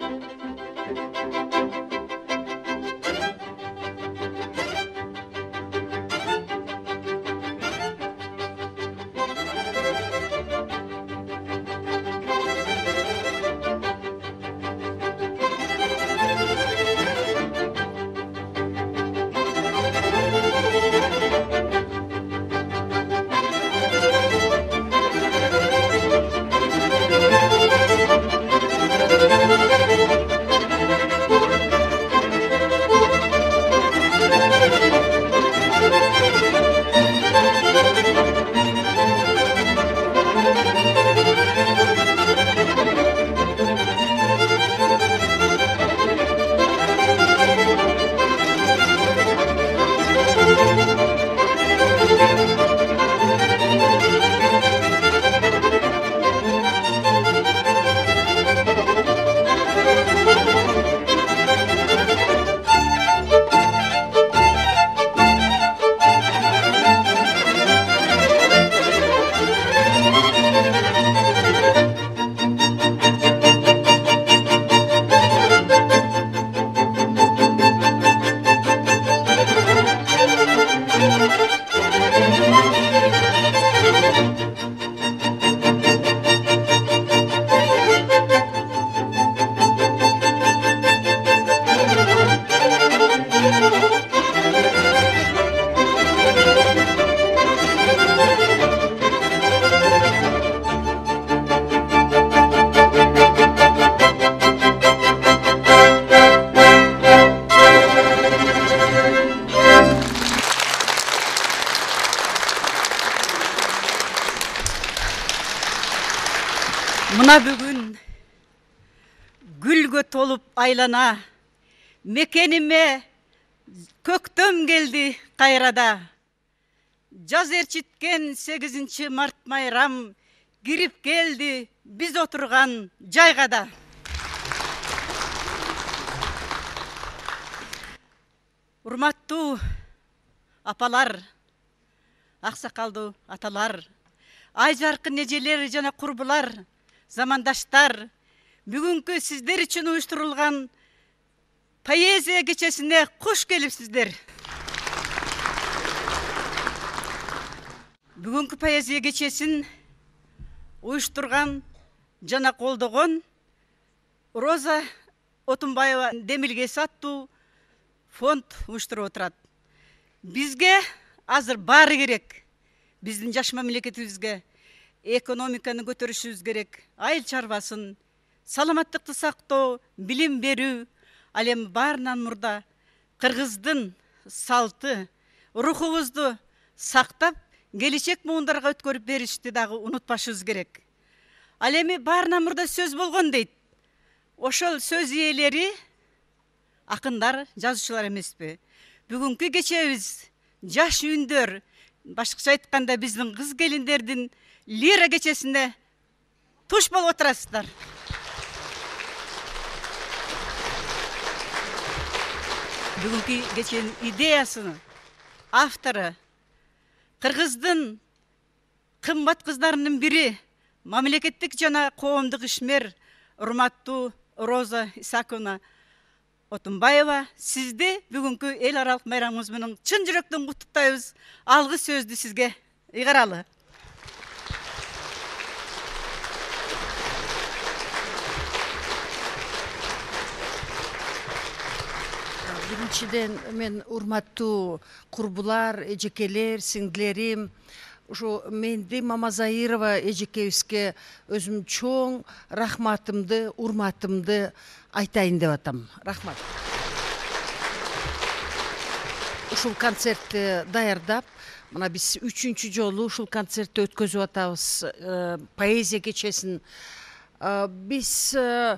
Мына бүгін гүлгө толуп айлана, мекениме көктөм келди кайрада. Жаз эрчиткен 8 март майрам кирип келди биз отурган жайга да. Урматтуу апалар, аксакалдуу аталар, ай жаркын эжелер жана курбулар, замандаштар, бүгүнкү сиздер үчүн уюштурулган поэзия кечесине куш келипсиздер. Бүгүнкү поэзия кечесин уюштурган жана колдогон Роза Отунбаева Демилгеси аттуу фонд уюштуруп отурат. Бизге азыр баары керек. Биздин жаш мамлекетибизге экономиканы көтөрүшүбүз керек. Айыл чарбасын, саламаттыкты сактоо, билим берүү, ал эми баарынан мурда кыргыздын салты, рухубузду сактап, келечек муундарга өткөрүп беришти дагы унутпашыбыз керек. Ал эми баарынан мурда сөз болгон дейт. Ошол сөз ээлери акындар, жазуучулар эмеспи? Бүгүнкү кечебиз жаш үндөр, башкача айтканда биздин кыз келиндердин лира кечесине туш болуп отурасыздар. Бүгүнкү кеченин идеясынын автору кыргыздын кымбат кыздарынын бири, мамлекеттик жана коомдук ишмер урматтуу Роза Исаковна Отунбаева, сизди бүгүнкү эл аралык майрамыңыз менен чын жүрөктөн куттуктайбыз. Алгы сөздү сизге ыйгаралы. Биринчиден мен урматтуу курбулар, эжекелер, сиңдилерим, ушу Менди Мамазаирова эжекебизге өзүм чоң рахматымды, урматымды айтайын деп атам. Рахмат. Ушул концертти даярдап, мына биз 3-чү жолу ушул концертти өткөзүп атабыз, поэзия кечесин. Биз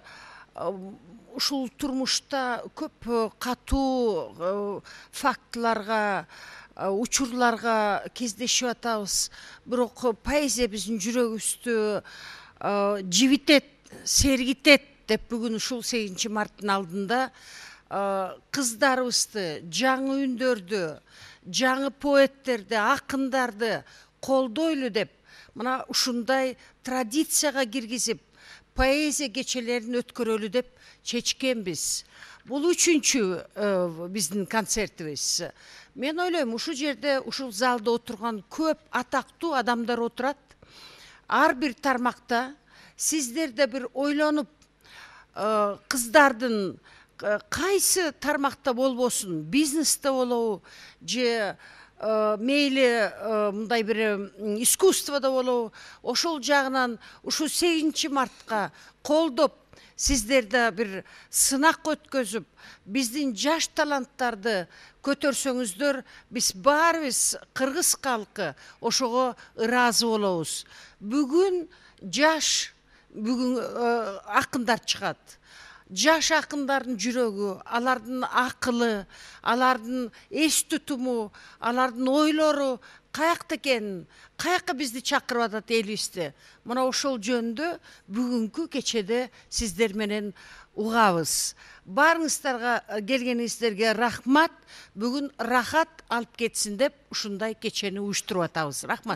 ушул турмушта көп катуу фактыларга, учурларга кездешип атабыз. Бирок поэзия биздин жүрөгүбүздү жибитет, сергитет деп бүгүн ушул 8 марттын алдында кыздарыбызды, жаңы үндөрдү, жаңы поэттерди, акындарды колдойлу деп мына ушундай традицияга киргизип, поэзия кечелерин өткөрөлү деп чечкенбиз. Бул 3-чү биздин концертибиз. Мен ойлойм, ушул жерде, ушул залда отурган көп атактуу адамдар отурат. Ар бир тармакта сиздер да бир ойлонуп, кыздардын кайсы тармакта болбосун, бизнесте болобу, же мейли мындай бир искусствода болобу, ошол жагынан ушул 8 мартка колдоп, сиздер да бир сынак өткөзүп, биздин жаш таланттарды көтөрсөңүздөр, биз баарыбыз кыргыз калкы ошого ыраазы болобуз. Бүгүн жаш, бүгүн акындар чыгат. Жаш акындардын жүрөгү, алардын акылы, алардын эс тутуму, алардын ойлору каякта экенин, каякка бизди чакырып атат элибизди. Мына ошол жөнүндө бүгүнкү кечеде сиздер менен угабыз. Барыңыздарга, келгениңиздерге рахмат. Бүгүн рахат алып кетсин деп ушундай кечени уюштуруп атабыз. Рахмат.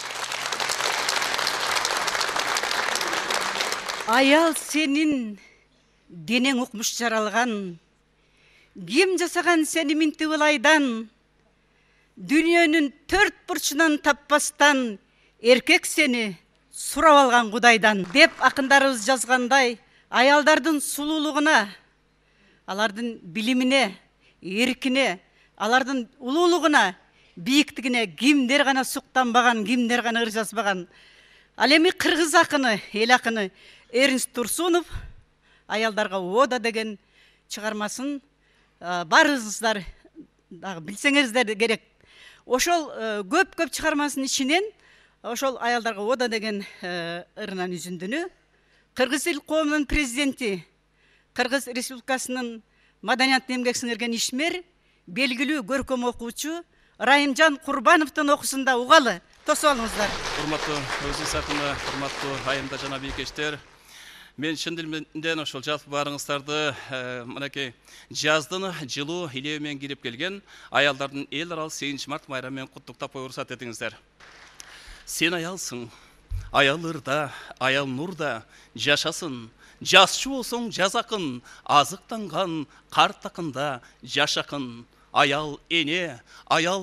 Аял сенин денең укмуш жаралган, ким жасаган сени минтип ылайдан, дүйнөнүн 4 бурчунан таппастан, эркек сени сурап алган Кудайдан деп акындарыбыз жазгандай, аялдардын сулуулугуна, алардын билимине, эркине, алардын улуулугуна, бийиктигине кимдер гана суктанбаган, кимдер гана ыр жазбаган. Ал эми кыргыз акыны, эл акыны Эрнст Турсунов аялдарга ода деген чыгармасын барыңыздар билсеңиздер керек. Ошол көп чыгармасынын ичинен ошол аялдарга ода деген ырынан үзүндүнү Кыргыз эл коомунун президенти, Кыргыз Республикасынын маданият эмгек сиңирген ишмер, белгилүү көркөм окуучу Райымжан Курбановдун окуусунда угалы. Тосуп алыңыздар. Урматтуу өзүңүз акыны, урматтуу айымда жана бийкештер. Мен чын дилимден ошол жалпы барыңыздарды мынакей жаздын жылуу илеумен кирип келген аялдардын эл аралык 8 март майрамымен куттуктап коюу уруксат этиңиздер. Сен аялсың, аял ырда, аял нурда жашасын. Жасчу болсоң жаз акын, азыктанган карт акында жаш акын. Аял эне, аял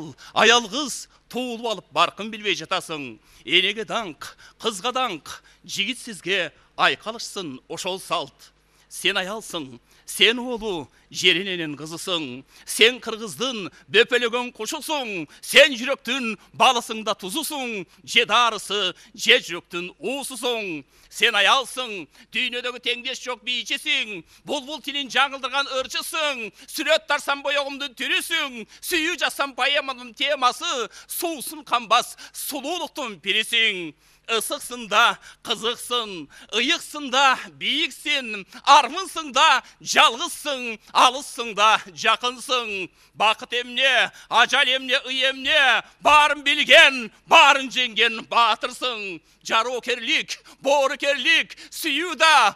кыз туулуп алып баркын билбей жатасың. Энеге даңк, кызга даңк, жигитсизге айкалышсын ошол салт. Сен аялсың, сен оолу жерененин кызысың. Сен кыргыздын бөпөлөгөн кушусуң. Сен жүрөктүн балысың да тузусуң. Же дарысы, же жүрөктүн уусусуң. Сен аялсың, дүйнөдөгү теңдеш жок бийчисиң. Булбул тилин жаңылдырган ырчысың. Сүрөт тарсам боёгумдун түрүсүң. Сүйүү жазсам поэманын темасы. Суусун канбас сулуулуктун пирисиң. Ысыксың да кызыксың, ыйыксың да бийиксиң, армынсың да жалгызсың, алыссың да жакынсың. Бакыт эмне, ажал эмне, ый эмне, баарын билген, баарын жеңген баатырсың. Жароокерлик, боорукерлик, сүйүү да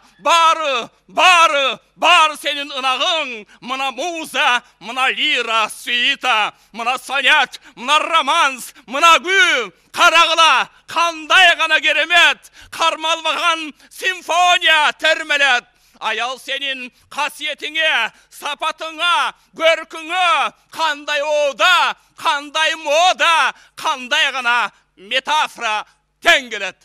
баары сенин ынагың. Мына муза, мына лира, сюита, мына сонет, мына романс, мына күү. Карагыла, кандай гана керемет, кармалбаган симфония термелет. Аял сенин касиетиңе, сапатыңа, көркүңө, кандай ода, кандай мода, кандай гана метафора тең келет.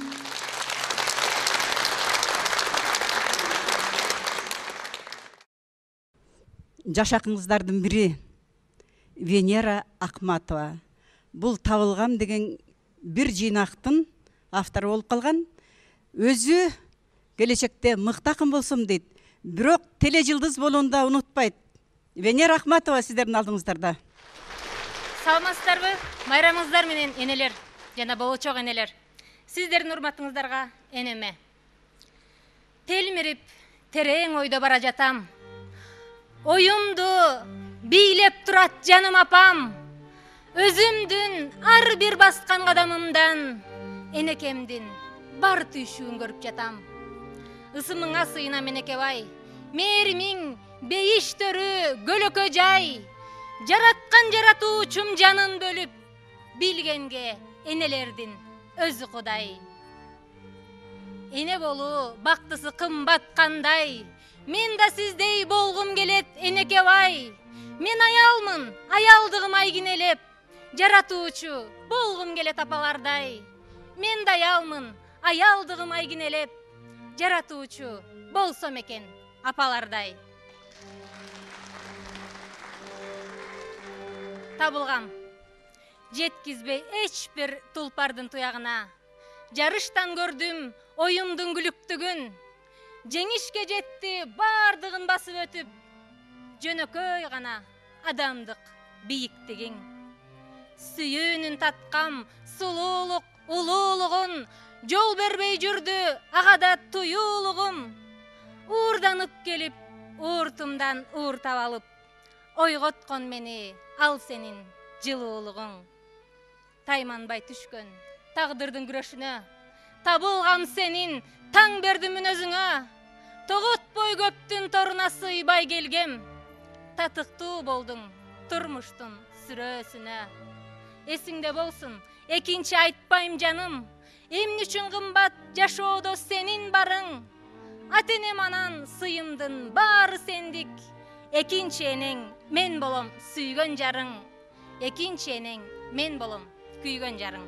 Жаш акыңыздардын бири Венера Акматова. Бул табылгам деген бир жыйнактын автору болуп калган. Өзү келечекте мыкты акын болсом дейт. Бирок тележылдыз болууну да унутпайт. Венера Акматова сиздердин алдыңыздарда. Саламатсыздарбы? Майрамыңыздар менен энелер жана болочок энелер. Сиздердин урматыңыздарга энеме. Телмирип, терең ойдо бара жатам. Оюмду бийлеп турат жаным апам. Өзүмдүн ар бир баскан кадамымдан энекемдин бар түйшүүн көрүп жатам. Ысымыңа сыйына менекебай, мээримиң бейиштөрү көлөкө жай. Жараткан жаратуучум жанын бөлүп, билгенге энелердин өзү Кудай. эне болуу бактысы кымбат кандай. Мен да сиздей болгум келет энеке бай. Мен аялмын, аялдыгым айгинелеп, жаратуучу болгум келет апалардай. Мен да аялмын, аялдыгым айгинелеп, жаратуучу болсом экен апалардай. Табылгам жеткизбей эч бир тулпардын туягына. Жарыштан көрдүм оюмдун күлүктүгүн. Жеңишке жетти бардыгын басып өтүп. Жөнөкөй гана адамдык бийиктигиң. Сүйүүнүн таткам сулуулук улуулугун. Жол бербей жүрдү агада туюулугум. Уурданып келип, ууртумдан уур табалып. Ойготкон мени ал сенин жылуулугуң. Тайманбай түшкөн тагдырдын күрөшүнө. Табылгам сенин таң бердим өзүңө. Тоготпой көптүн торуна сыйбай келгем. Татыктуу болдуң турмуштун сүрөсүнө. Эсиңде болсун, экинчи айтпайм жаным. Эмне үчүн кымбат жашоодо сенин барың. Ата-энем анан сыйымдын баары сендик. Экинчи энең мен болом сүйгөн жарың. Экинчи энең мен болом күйгөн жарың.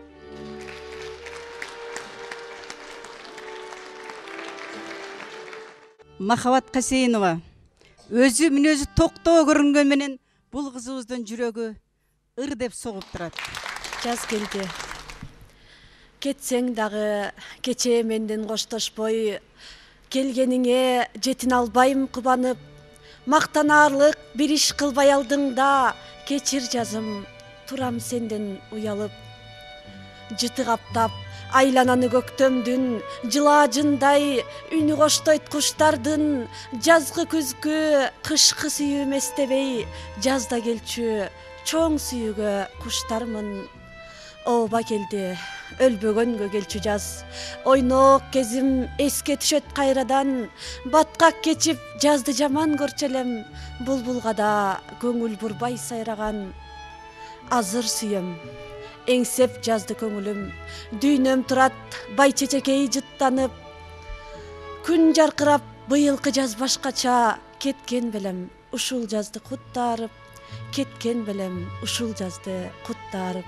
Махабат Касейинова өзү мүнөзү токтоо көрүнгөн менен бул кызыбыздын жүрөгү ыр деп согуп турат. Жаз келди. Кетсең дагы кечээ менден коштошпой, келгениңе жетин албайм кубанып. Мактанаарлык бир иш кылбай алдың да, кечир жазым, турам сенден уялып. Жыты каптап, айлананы көктөмдүн, жылаажындай үнү коштойт куштардын. Жазгы күзгү, кышкы сүйүү эстебей, жазда келчү чоң сүйүүгө куштармын. Ооба келди, өлбөгөнгө келчү жаз. Ойнок кезим эске түшөт кайрадан. Баткак кечип жазды жаман көрчү элем. Булбулга да көңүл бурбай сайраган. Азыр сүйөм, эңсеп жазды көңүлүм. Дүйнөм турат бай чечекей жыттанып. Күн жаркырап быйылкы жаз башкача. Кеткен белем ушул жазды куттарып. Кеткен белем ушул жазды куттарып.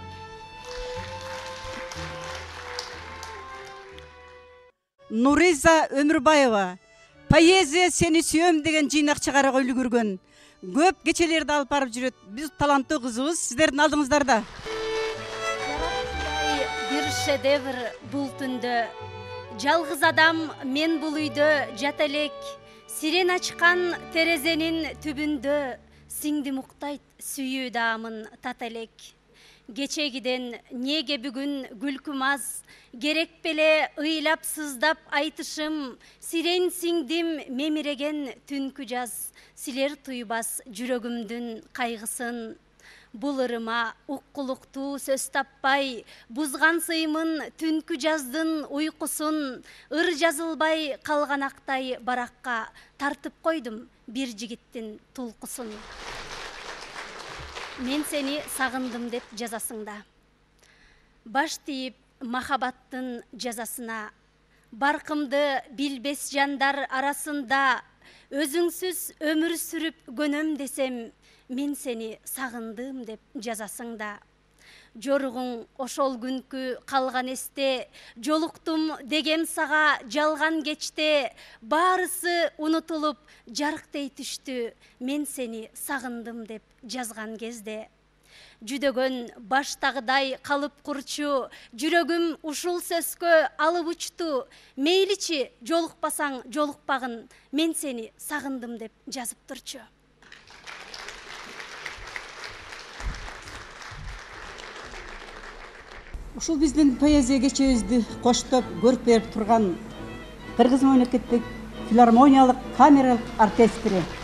Нуриза Өмүрбаева поэзия сени сүйөм деген жыйнак чыгарып үлгүргөн. Көп кечелерди алып барып жүрөт. Биз таланттуу кызыбыз сиздердин алдыңыздарда. Бир шедевр бул түндө. Жалгыз адам мен бул үйдө жат элек. Сирен ачкан терезенин түбүндө. Сиңди муктайт сүйүү даамын тат элек. Кечегиден неге бүгүн күлкүм аз, керек беле ыйлап сыздап айтышым, сирен сиңдим мемиреген түнкү жаз, силер туйбас жүрөгүмдүн кайгысын. Бул ырыма уккулуктуу сөз таппай, бузган сыймын түнкү жаздын уйкусун, ыр жазылбай калган актай баракка тартып койдум бир жигиттин тулкусун. Мен сени сагындым деп жазасыңда. Баш тийип махабаттын жазасына. Баркымды билбес жандар арасында. Өзүңсүз өмүр сүрүп көнөм десем, мен сени сагындым деп жазасыңда. Жоругуң ошол күнкү калган эсте, жолуктум дегем сага жалган кечте, баарысы унутулуп жарктей түштү, мен сени сагындым деп жазган кезде. Жүдөгөн баштагыдай калып курчу, жүрөгүм ушул сөзгө алып учту, мейличи жолукпасаң жолукпагын, мен сени сагындым деп жазып турчу. Ушул биздин поэзия кечебизди коштоп көрүп берип турган Кыргыз мамлекеттик филармониялык камералык оркестри